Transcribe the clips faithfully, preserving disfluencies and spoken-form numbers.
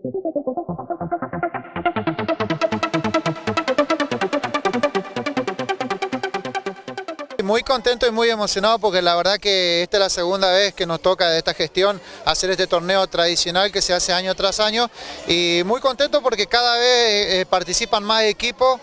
Muy contento y muy emocionado porque la verdad que esta es la segunda vez que nos toca de esta gestión hacer este torneo tradicional que se hace año tras año, y muy contento porque cada vez eh, participan más equipos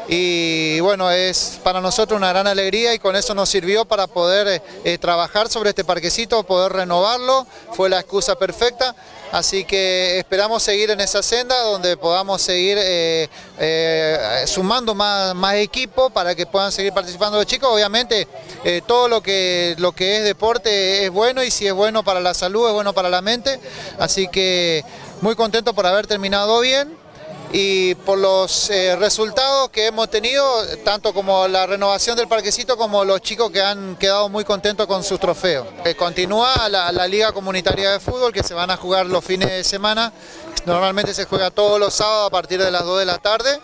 y bueno, es para nosotros una gran alegría, y con eso nos sirvió para poder eh, trabajar sobre este parquecito, poder renovarlo, fue la excusa perfecta. Así que esperamos seguir en esa senda donde podamos seguir eh, eh, sumando más, más equipos para que puedan seguir participando los chicos. Obviamente eh, todo lo que, lo que es deporte es bueno, y si es bueno para la salud, es bueno para la mente. Así que muy contento por haber terminado bien y por los eh, resultados que hemos tenido, tanto como la renovación del parquecito como los chicos que han quedado muy contentos con sus trofeos. Eh, continúa la, la Liga Comunitaria de Fútbol, que se van a jugar los fines de semana. Normalmente se juega todos los sábados a partir de las dos de la tarde,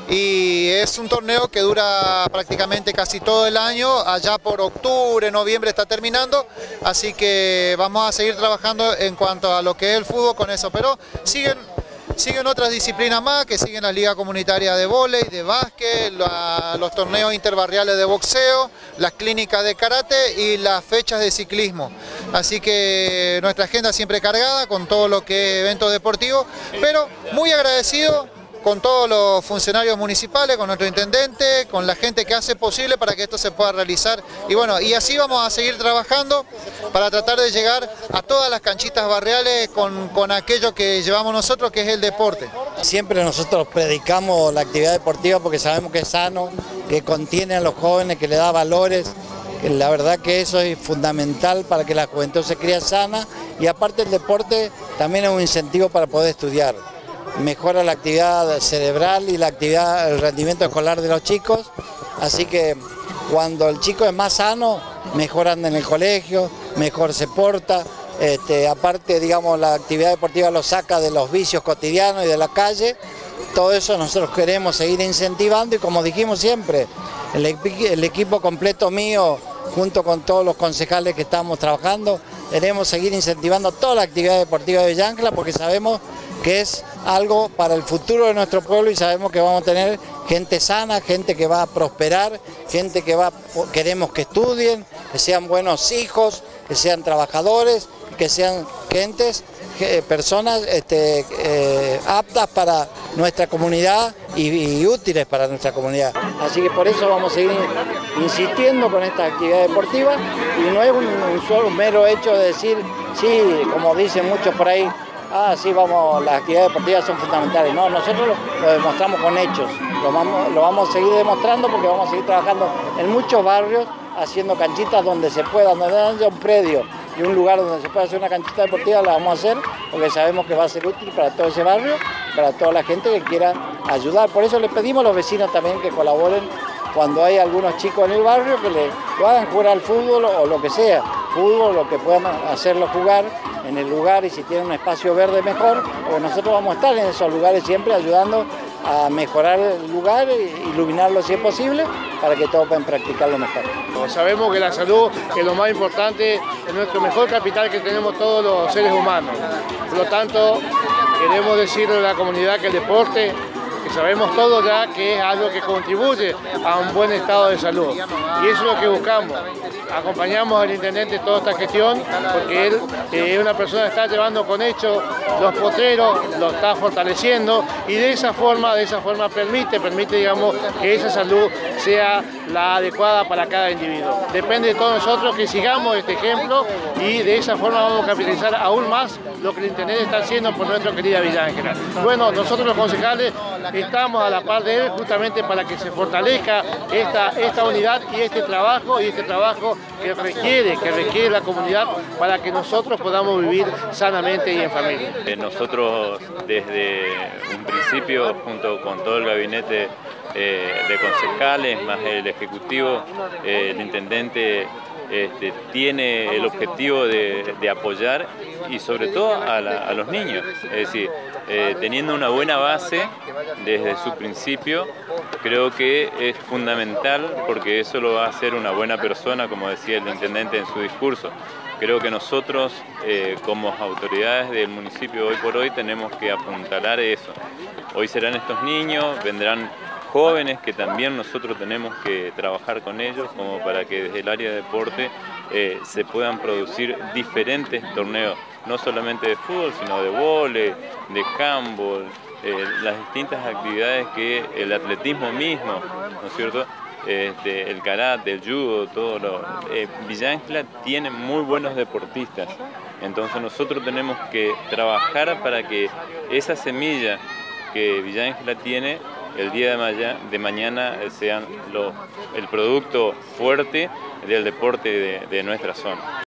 y es un torneo que dura prácticamente casi todo el año, allá por octubre, noviembre está terminando, así que vamos a seguir trabajando en cuanto a lo que es el fútbol con eso, pero siguen Siguen otras disciplinas más, que siguen la Liga Comunitaria de Vóley, de básquet, la, los torneos interbarriales de boxeo, las clínicas de karate y las fechas de ciclismo. Así que nuestra agenda siempre cargada con todo lo que es eventos deportivos, pero muy agradecido con todos los funcionarios municipales, con nuestro intendente, con la gente que hace posible para que esto se pueda realizar. Y bueno, y así vamos a seguir trabajando para tratar de llegar a todas las canchitas barriales con, con aquello que llevamos nosotros, que es el deporte. Siempre nosotros predicamos la actividad deportiva porque sabemos que es sano, que contiene a los jóvenes, que le da valores. La verdad que eso es fundamental para que la juventud se críe sana, y aparte el deporte también es un incentivo para poder estudiar. Mejora la actividad cerebral y la actividad, el rendimiento escolar de los chicos, así que cuando el chico es más sano, mejor anda en el colegio, mejor se porta, este, aparte digamos la actividad deportiva lo saca de los vicios cotidianos y de la calle. Todo eso nosotros queremos seguir incentivando, y como dijimos siempre, el, el equipo completo mío, junto con todos los concejales que estamos trabajando, queremos seguir incentivando toda la actividad deportiva de Villa Ángela, porque sabemos que es algo para el futuro de nuestro pueblo, y sabemos que vamos a tener gente sana, gente que va a prosperar, gente que va, queremos que estudien, que sean buenos hijos, que sean trabajadores, que sean gentes, personas este, eh, aptas para nuestra comunidad y, y útiles para nuestra comunidad. Así que por eso vamos a seguir insistiendo con esta actividad deportiva, y no es un, un solo un mero hecho de decir, sí, como dicen muchos por ahí, ah, sí, vamos, las actividades deportivas son fundamentales. No, nosotros lo, lo demostramos con hechos, lo vamos, lo vamos a seguir demostrando, porque vamos a seguir trabajando en muchos barrios, haciendo canchitas donde se pueda, donde haya un predio y un lugar donde se pueda hacer una canchita deportiva, la vamos a hacer, porque sabemos que va a ser útil para todo ese barrio, para toda la gente que quiera ayudar. Por eso le pedimos a los vecinos también que colaboren cuando hay algunos chicos en el barrio, que le, lo hagan jugar al fútbol o lo que sea, fútbol, lo que puedan hacerlo jugar en el lugar, y si tienen un espacio verde mejor, porque nosotros vamos a estar en esos lugares siempre ayudando a mejorar el lugar, iluminarlo si es posible, para que todos puedan practicarlo mejor. Sabemos que la salud es lo más importante, es nuestro mejor capital que tenemos todos los seres humanos. Por lo tanto, queremos decirle a la comunidad que el deporte, que sabemos todos ya que es algo que contribuye a un buen estado de salud. Y eso es lo que buscamos. Acompañamos al intendente toda esta gestión, porque él eh, es una persona que está llevando con hechos los potreros, lo está fortaleciendo, y de esa forma, de esa forma permite, permite digamos, que esa salud sea la adecuada para cada individuo. Depende de todos nosotros que sigamos este ejemplo, y de esa forma vamos a capitalizar aún más lo que el intendente está haciendo por nuestra querida Villa Ángela. Bueno, nosotros los concejales estamos a la par de él justamente para que se fortalezca esta, esta unidad y este trabajo, y este trabajo que requiere, que requiere la comunidad, para que nosotros podamos vivir sanamente y en familia. Nosotros desde un principio, junto con todo el gabinete eh, de concejales, más el ejecutivo, eh, el intendente, Este, tiene el objetivo de, de apoyar, y sobre todo a, la, a los niños, es decir, eh, teniendo una buena base desde su principio, creo que es fundamental, porque eso lo va a hacer una buena persona, como decía el intendente en su discurso. Creo que nosotros, eh, como autoridades del municipio hoy por hoy, tenemos que apuntalar eso. Hoy serán estos niños, vendrán jóvenes que también nosotros tenemos que trabajar con ellos, como para que desde el área de deporte eh, se puedan producir diferentes torneos, no solamente de fútbol, sino de vóley, de handball, eh, las distintas actividades que el atletismo mismo, ¿no es cierto?, Este, el karate, el judo, todo lo... Eh, Villa Ángela tiene muy buenos deportistas, entonces nosotros tenemos que trabajar para que esa semilla que Villa Ángela tiene, el día de, mañana, de mañana sean los, el producto fuerte del deporte de, de nuestra zona.